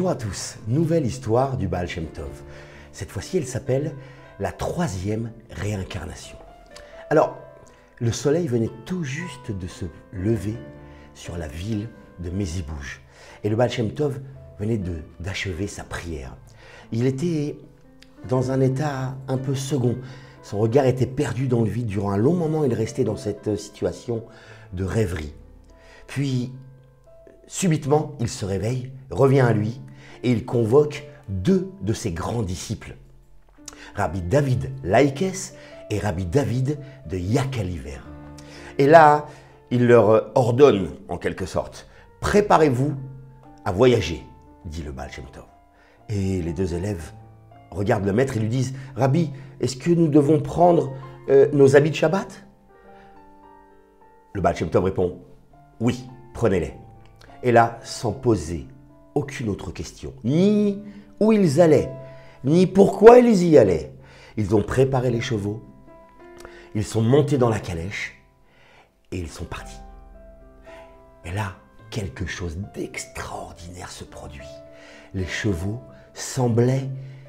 Bonjour à tous, nouvelle histoire du Baal Shem Tov. Cette fois-ci, elle s'appelle la troisième réincarnation. Alors, le soleil venait tout juste de se lever sur la ville de Mézibouj. Et le Baal Shem Tov venait d'achever sa prière. Il était dans un état un peu second. Son regard était perdu dans le vide. Durant un long moment, il restait dans cette situation de rêverie. Puis, subitement, il se réveille, revient à lui et il convoque deux de ses grands disciples, Rabbi David Laikes et Rabbi David de Yakaliver. Et là, il leur ordonne en quelque sorte, « Préparez-vous à voyager », dit le Baal Shem Tov. Et les deux élèves regardent le maître et lui disent, « Rabbi, est-ce que nous devons prendre nos habits de Shabbat ?» Le Baal Shem Tov répond, « Oui, prenez-les. » Et là, sans poser aucune autre question, ni où ils allaient, ni pourquoi ils y allaient. Ils ont préparé les chevaux, ils sont montés dans la calèche et ils sont partis. Et là, quelque chose d'extraordinaire se produit. Les chevaux semblaient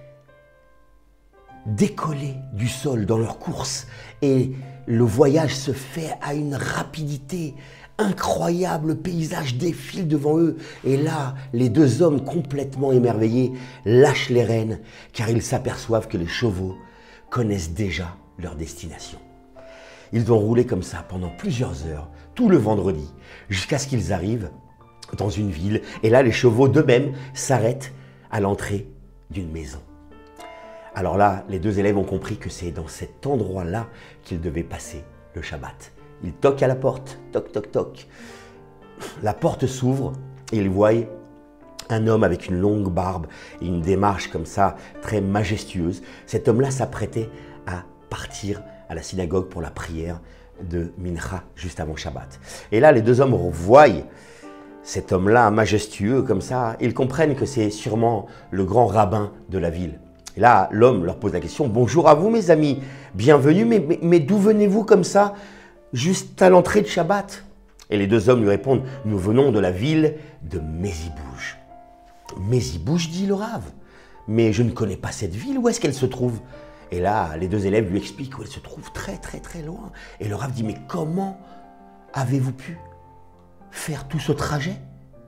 décoller du sol dans leur course et le voyage se fait à une rapidité incroyable. Le paysage défile devant eux et là, les deux hommes complètement émerveillés lâchent les rênes car ils s'aperçoivent que les chevaux connaissent déjà leur destination. Ils ont roulé comme ça pendant plusieurs heures, tout le vendredi, jusqu'à ce qu'ils arrivent dans une ville et là, les chevaux d'eux-mêmes s'arrêtent à l'entrée d'une maison. Alors là, les deux élèves ont compris que c'est dans cet endroit-là qu'ils devaient passer le Shabbat. Ils toquent à la porte, toc, toc, toc. La porte s'ouvre et ils voient un homme avec une longue barbe et une démarche comme ça, très majestueuse. Cet homme-là s'apprêtait à partir à la synagogue pour la prière de Mincha, juste avant Shabbat. Et là, les deux hommes voient cet homme-là majestueux comme ça. Ils comprennent que c'est sûrement le grand rabbin de la ville. Et là, l'homme leur pose la question, « Bonjour à vous mes amis, bienvenue, mais d'où venez-vous comme ça, juste à l'entrée de Shabbat ?» Et les deux hommes lui répondent, « Nous venons de la ville de Mézibouj. » « Mézibouj, dit le Rav, mais je ne connais pas cette ville, où est-ce qu'elle se trouve ?» Et là, les deux élèves lui expliquent où elle se trouve très très très loin. Et le Rav dit, « Mais comment avez-vous pu faire tout ce trajet ?»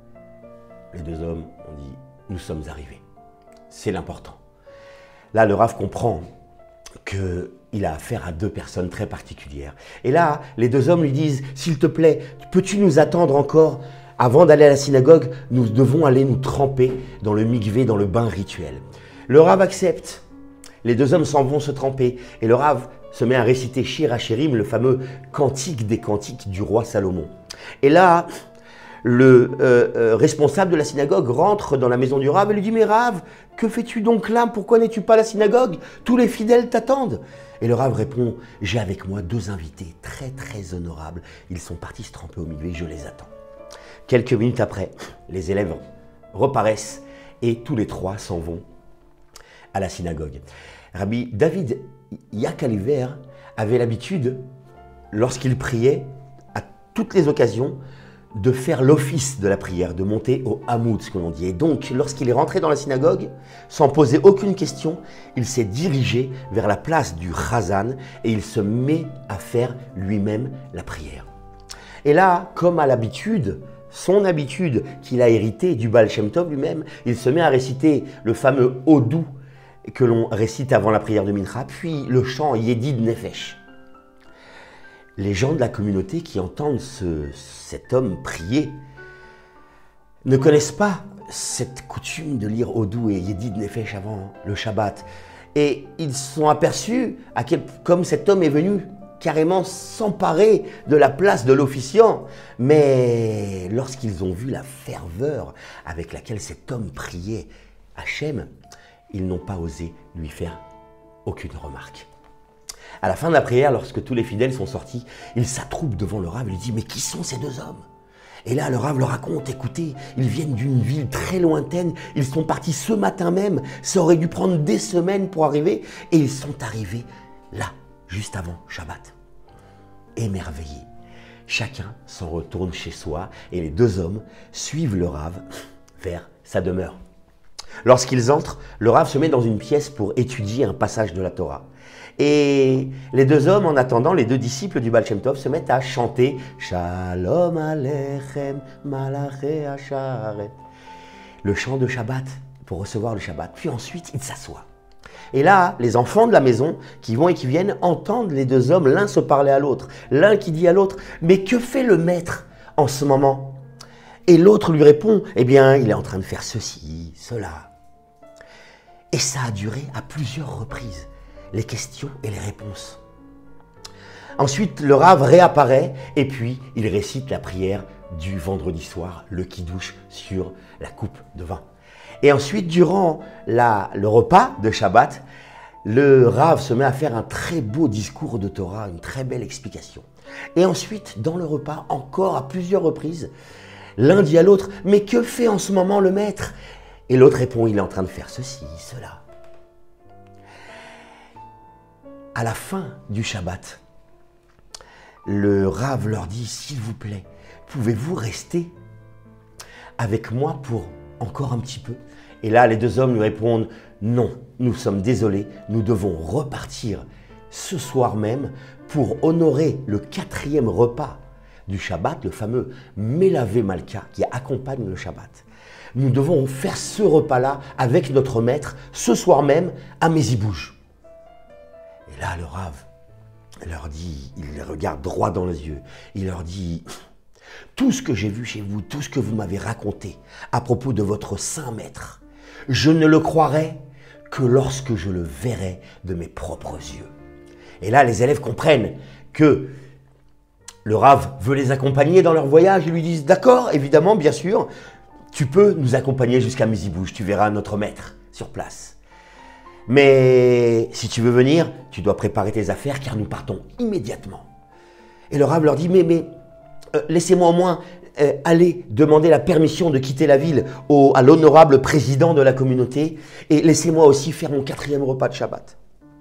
Les deux hommes ont dit, « Nous sommes arrivés. C'est l'important. » Là, le Rav comprend qu'il a affaire à deux personnes très particulières. Et là, les deux hommes lui disent, « S'il te plaît, peux-tu nous attendre encore ? Avant d'aller à la synagogue, nous devons aller nous tremper dans le mikvé, dans le bain rituel. » Le Rav accepte. Les deux hommes s'en vont se tremper. Et le Rav se met à réciter Shir HaShirim, le fameux cantique des cantiques du roi Salomon. Et là, le responsable de la synagogue rentre dans la maison du Rav et lui dit « Mais Rav, que fais-tu donc là? Pourquoi n'es-tu pas à la synagogue? Tous les fidèles t'attendent. » Et le Rav répond « J'ai avec moi deux invités très très honorables. Ils sont partis se tremper au mikvé, je les attends. » Quelques minutes après, les élèves reparaissent et tous les trois s'en vont à la synagogue. Rabbi David Yakaliver avait l'habitude, lorsqu'il priait, à toutes les occasions, de faire l'office de la prière, de monter au Hamoud, ce que l'on dit. Et donc, lorsqu'il est rentré dans la synagogue, sans poser aucune question, il s'est dirigé vers la place du Chazan et il se met à faire lui-même la prière. Et là, comme à l'habitude, son habitude qu'il a héritée du Baal Shem Tov lui-même, il se met à réciter le fameux Odou que l'on récite avant la prière de Mincha, puis le chant Yedid Nefesh. Les gens de la communauté qui entendent cet homme prier ne connaissent pas cette coutume de lire Odou et Yedid Nefesh avant le Shabbat. Et ils sont aperçus comme cet homme est venu carrément s'emparer de la place de l'officiant. Mais lorsqu'ils ont vu la ferveur avec laquelle cet homme priait Hachem, ils n'ont pas osé lui faire aucune remarque. À la fin de la prière, lorsque tous les fidèles sont sortis, ils s'attroupent devant le Rav et lui disent « Mais qui sont ces deux hommes ?» Et là, le Rav leur raconte « Écoutez, ils viennent d'une ville très lointaine, ils sont partis ce matin même, ça aurait dû prendre des semaines pour arriver, et ils sont arrivés là, juste avant Shabbat. » Émerveillés, chacun s'en retourne chez soi et les deux hommes suivent le Rav vers sa demeure. Lorsqu'ils entrent, le Rav se met dans une pièce pour étudier un passage de la Torah. Et les deux hommes, en attendant, les deux disciples du Baal Shem Tov se mettent à chanter « Shalom Aleichem Malaché Hasharet » le chant de Shabbat pour recevoir le Shabbat. Puis ensuite, ils s'assoient. Et là, les enfants de la maison qui vont et qui viennent entendent les deux hommes, l'un se parler à l'autre, l'un qui dit à l'autre « Mais que fait le maître en ce moment ?» Et l'autre lui répond « Eh bien, il est en train de faire ceci, cela. » Et ça a duré à plusieurs reprises, les questions et les réponses. Ensuite, le Rav réapparaît et puis il récite la prière du vendredi soir, le kidouche sur la coupe de vin. Et ensuite, durant le repas de Shabbat, le Rav se met à faire un très beau discours de Torah, une très belle explication. Et ensuite, dans le repas, encore à plusieurs reprises, l'un dit à l'autre « Mais que fait en ce moment le maître ?» Et l'autre répond « Il est en train de faire ceci, cela. » À la fin du Shabbat, le Rav leur dit « S'il vous plaît, pouvez-vous rester avec moi pour encore un petit peu ?» Et là, les deux hommes lui répondent « Non, nous sommes désolés, nous devons repartir ce soir même pour honorer le 4e repas du Shabbat, le fameux Melavé Malka qui accompagne le Shabbat. Nous devons faire ce repas-là avec notre maître ce soir même à Mezibouj. » Et là, le Rav leur dit, il les regarde droit dans les yeux, il leur dit « Tout ce que j'ai vu chez vous, tout ce que vous m'avez raconté à propos de votre saint maître, je ne le croirai que lorsque je le verrai de mes propres yeux. » Et là, les élèves comprennent que le Rav veut les accompagner dans leur voyage. Ils lui disent « D'accord, évidemment, bien sûr, tu peux nous accompagner jusqu'à Mezibouj, tu verras notre maître sur place. Mais si tu veux venir, tu dois préparer tes affaires car nous partons immédiatement. » Et le Rav leur dit « Mais laissez-moi au moins aller demander la permission de quitter la ville à l'honorable président de la communauté et laissez-moi aussi faire mon 4e repas de Shabbat. »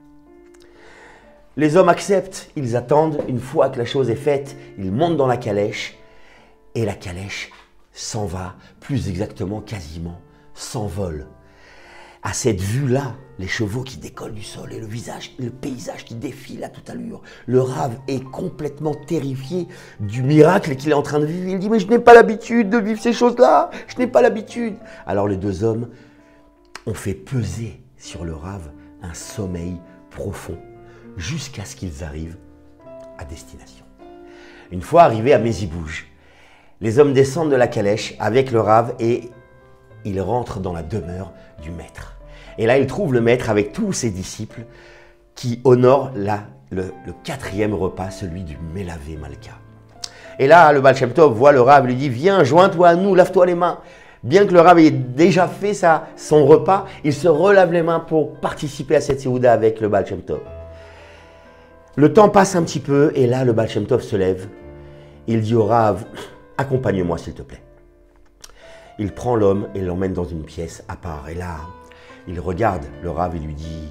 Les hommes acceptent, ils attendent. Une fois que la chose est faite, ils montent dans la calèche et la calèche s'en va, plus exactement quasiment s'envole. À cette vue-là, les chevaux qui décollent du sol et le paysage qui défile à toute allure. Le Rav est complètement terrifié du miracle qu'il est en train de vivre. Il dit « Mais je n'ai pas l'habitude de vivre ces choses-là, je n'ai pas l'habitude. » Alors les deux hommes ont fait peser sur le Rav un sommeil profond jusqu'à ce qu'ils arrivent à destination. Une fois arrivés à Mezibouj, les hommes descendent de la calèche avec le Rav et ils rentrent dans la demeure du maître. Et là, ils trouvent le maître avec tous ses disciples qui honorent le 4e repas, celui du Melavé Malka. Et là, le Baal Shem Tov voit le Rav, lui dit « Viens, joins-toi à nous, lave-toi les mains. » Bien que le Rav ait déjà fait son repas, il se relave les mains pour participer à cette séouda avec le Baal Shem Tov. Le temps passe un petit peu et là, le Baal Shem Tov se lève. Il dit au Rav « Accompagne-moi s'il te plaît. » Il prend l'homme et l'emmène dans une pièce à part. Et là, il regarde le Rav et lui dit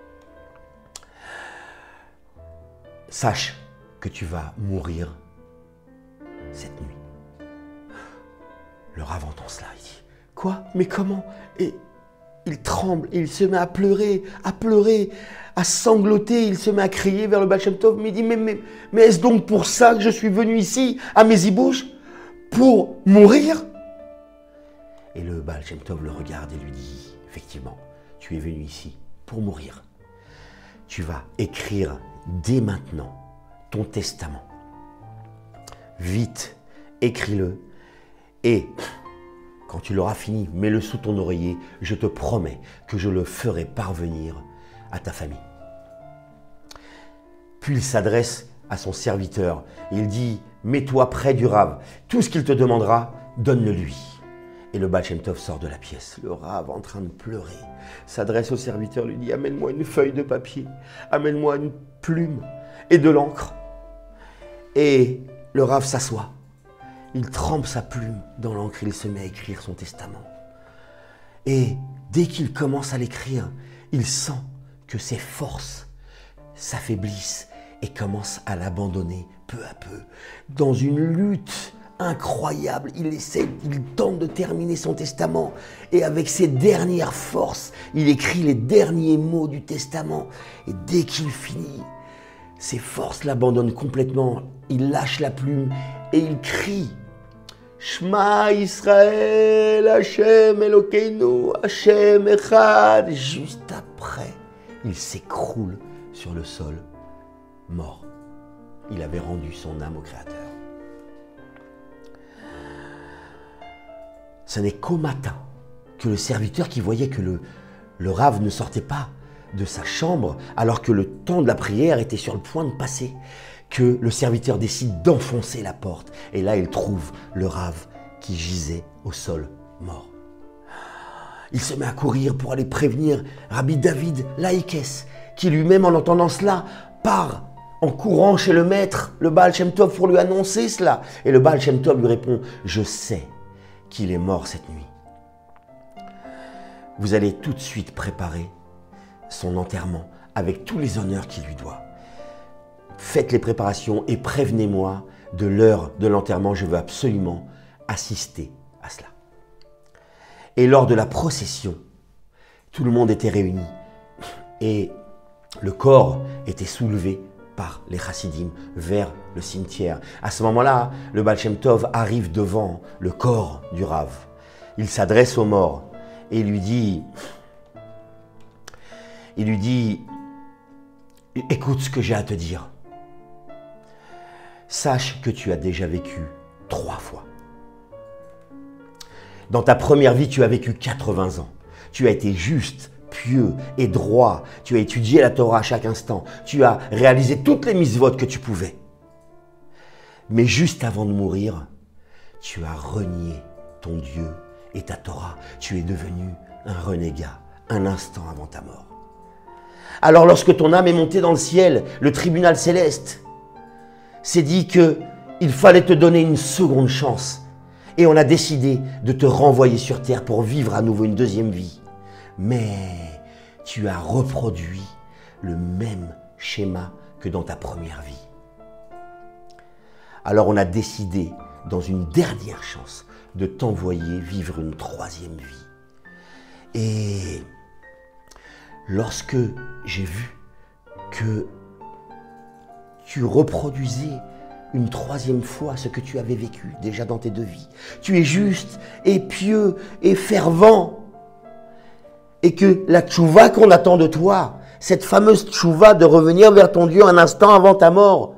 « Sache que tu vas mourir cette nuit. » Le Rav entend cela, il dit « Quoi? Mais comment ?» Et il tremble et il se met à pleurer, à sangloter. Il se met à crier vers le Baal Shem Tov. Mais il dit « Mais est-ce donc pour ça que je suis venu ici, à Mezibouj, pour mourir ?» Et le Baal Shem Tov le regarde et lui dit « Effectivement, tu es venu ici pour mourir. Tu vas écrire dès maintenant ton testament. Vite, écris-le et quand tu l'auras fini, mets-le sous ton oreiller. Je te promets que je le ferai parvenir à ta famille. » Puis il s'adresse à son serviteur. Il dit « Mets-toi près du Rav. Tout ce qu'il te demandera, donne-le lui. » Et le Baal Shem Tov sort de la pièce. Le Rav, en train de pleurer, s'adresse au serviteur, lui dit « Amène-moi une feuille de papier, amène-moi une plume et de l'encre. » Et le Rav s'assoit. Il trempe sa plume dans l'encre, il se met à écrire son testament. Et dès qu'il commence à l'écrire, il sent que ses forces s'affaiblissent et commence à l'abandonner peu à peu, dans une lutte incroyable. Il tente de terminer son testament et avec ses dernières forces, il écrit les derniers mots du testament. Et dès qu'il finit, ses forces l'abandonnent complètement. Il lâche la plume et il crie « Shema Israël, Hashem Elokeinu, Hashem Echad ». Juste après, il s'écroule sur le sol, mort. Il avait rendu son âme au Créateur. Ce n'est qu'au matin que le serviteur qui voyait que le Rav ne sortait pas de sa chambre alors que le temps de la prière était sur le point de passer, que le serviteur décide d'enfoncer la porte. Et là, il trouve le Rav qui gisait au sol, mort. Il se met à courir pour aller prévenir Rabbi David Laïkès, qui lui-même, en entendant cela, part en courant chez le maître, le Baal Shem Tov, pour lui annoncer cela. Et le Baal Shem Tov lui répond « Je sais qu'il est mort cette nuit. Vous allez tout de suite préparer son enterrement avec tous les honneurs qu'il lui doit. Faites les préparations et prévenez-moi de l'heure de l'enterrement. Je veux absolument assister à cela. » Et lors de la procession, tout le monde était réuni et le corps était soulevé par les chassidim vers le cimetière. À ce moment-là, le Baal Shem Tov arrive devant le corps du Rav. Il s'adresse au mort et il lui dit, écoute ce que j'ai à te dire. Sache que tu as déjà vécu 3 fois. Dans ta première vie, tu as vécu 80 ans. Tu as été juste, pieux et droit. Tu as étudié la Torah à chaque instant. Tu as réalisé toutes les mitzvot que tu pouvais. Mais juste avant de mourir, tu as renié ton Dieu et ta Torah. Tu es devenu un renégat un instant avant ta mort. Alors lorsque ton âme est montée dans le ciel, le tribunal céleste s'est dit qu'il fallait te donner une seconde chance. Et on a décidé de te renvoyer sur terre pour vivre à nouveau une deuxième vie. Mais tu as reproduit le même schéma que dans ta première vie. Alors on a décidé, dans une dernière chance, de t'envoyer vivre une 3e vie. Et lorsque j'ai vu que tu reproduisais une 3e fois ce que tu avais vécu déjà dans tes 2 vies, tu es juste et pieux et fervent, et que la tchouva qu'on attend de toi, cette fameuse tchouva de revenir vers ton Dieu un instant avant ta mort,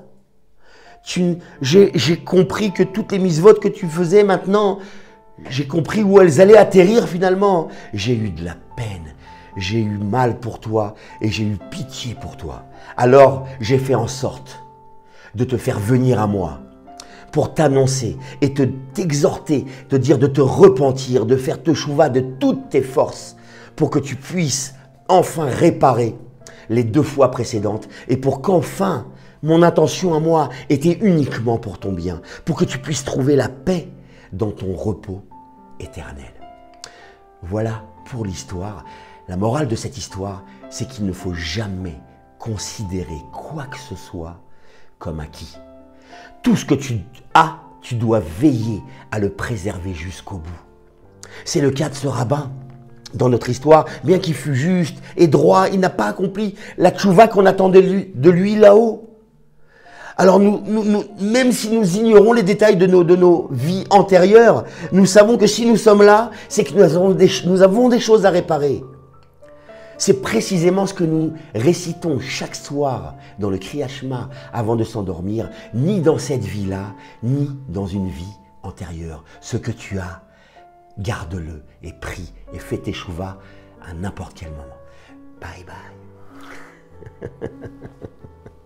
j'ai compris que toutes les mitzvot que tu faisais maintenant, j'ai compris où elles allaient atterrir finalement. J'ai eu de la peine, j'ai eu mal pour toi et j'ai eu pitié pour toi. Alors j'ai fait en sorte de te faire venir à moi pour t'annoncer et t'exhorter, te dire de te repentir, de faire teshuvah de toutes tes forces pour que tu puisses enfin réparer les 2 fois précédentes et pour qu'enfin mon intention à moi était uniquement pour ton bien, pour que tu puisses trouver la paix dans ton repos éternel. Voilà pour l'histoire. La morale de cette histoire, c'est qu'il ne faut jamais considérer quoi que ce soit comme acquis. Tout ce que tu as, tu dois veiller à le préserver jusqu'au bout. C'est le cas de ce rabbin. Dans notre histoire, bien qu'il fût juste et droit, il n'a pas accompli la tchouva qu'on attendait de lui là-haut. Alors même si nous ignorons les détails de nos vies antérieures, nous savons que si nous sommes là, c'est que nous avons des choses à réparer. C'est précisément ce que nous récitons chaque soir dans le Kriyat Shema avant de s'endormir, ni dans cette vie-là, ni dans une vie antérieure. Ce que tu as, garde-le et prie et fais tes teshuvah à n'importe quel moment. Bye bye.